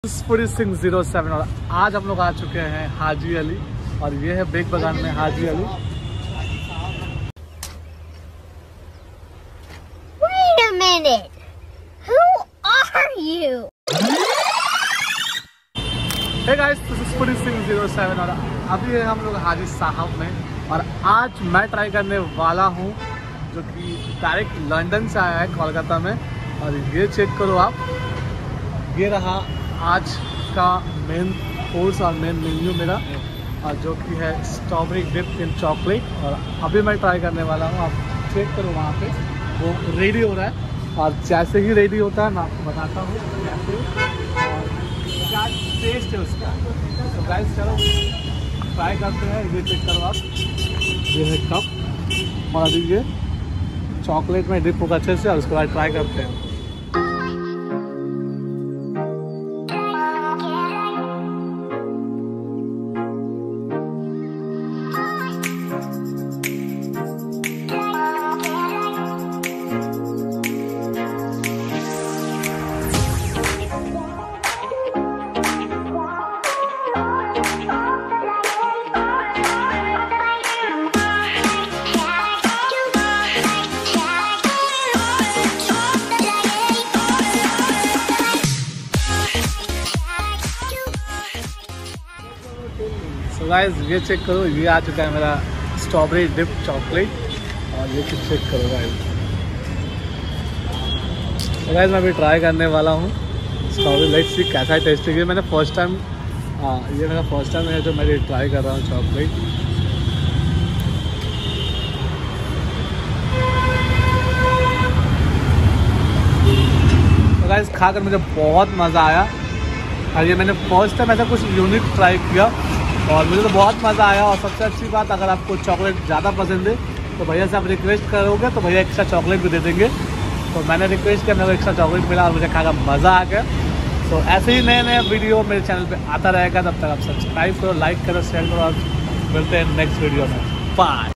Foodie Singh 07 और आज हम लोग आ चुके हैं हाजी अली और ये है बेग बागान में Haji Ali. Wait a minute. Who are you? Hey guys, this is foodie Singh 07 और अभी है हम लोग हाजी साहब में और आज मैं ट्राई करने वाला हूँ जो कि डायरेक्ट लंदन से आया है कोलकाता में। और ये चेक करो आप, ये रहा आज का मेन कोर्स और मेन मेन्यू मेरा, और जो कि है स्ट्रॉबेरी डिप इन चॉकलेट। और अभी मैं ट्राई करने वाला हूँ, आप चेक करो वहाँ पे वो रेडी हो रहा है। और जैसे ही रेडी होता है मैं आपको बताता हूँ कैसे और क्या टेस्ट है उसका। तो गाइस चलो ट्राई करते हैं। ये चेक करो आप, ये है कप और अभी ये चॉकलेट में डिप होगा अच्छे से और उसके बाद ट्राई करते हैं। तो गाइस ये चेक करो, ये आ चुका है मेरा स्ट्रॉबेरी डिप चॉकलेट और ये चेक करो गाइस। तो गाइस मैं अभी ट्राई करने वाला हूँ स्ट्रॉबेरी, लेट्स सी कैसा है टेस्ट है। मैंने फर्स्ट टाइम ये मेरा फर्स्ट टाइम है जो मैं ट्राई कर रहा हूँ चॉकलेट। तो गाइस खाकर मुझे बहुत मज़ा आया और ये मैंने फर्स्ट टाइम ऐसा कुछ यूनिक ट्राई किया और मुझे तो बहुत मज़ा आया। और सबसे अच्छी बात, अगर आपको चॉकलेट ज़्यादा पसंद है तो भैया से आप रिक्वेस्ट करोगे तो भैया एक्स्ट्रा चॉकलेट भी दे देंगे। तो मैंने रिक्वेस्ट किया, मेरे को एक्स्ट्रा चॉकलेट मिला और मुझे खाकर मज़ा आ गया। तो ऐसे ही नए नए वीडियो मेरे चैनल पे आता रहेगा। तब तक आप सब्सक्राइब करो, लाइक करो, शेयर करो और मिलते हैं नेक्स्ट वीडियो में। बाय।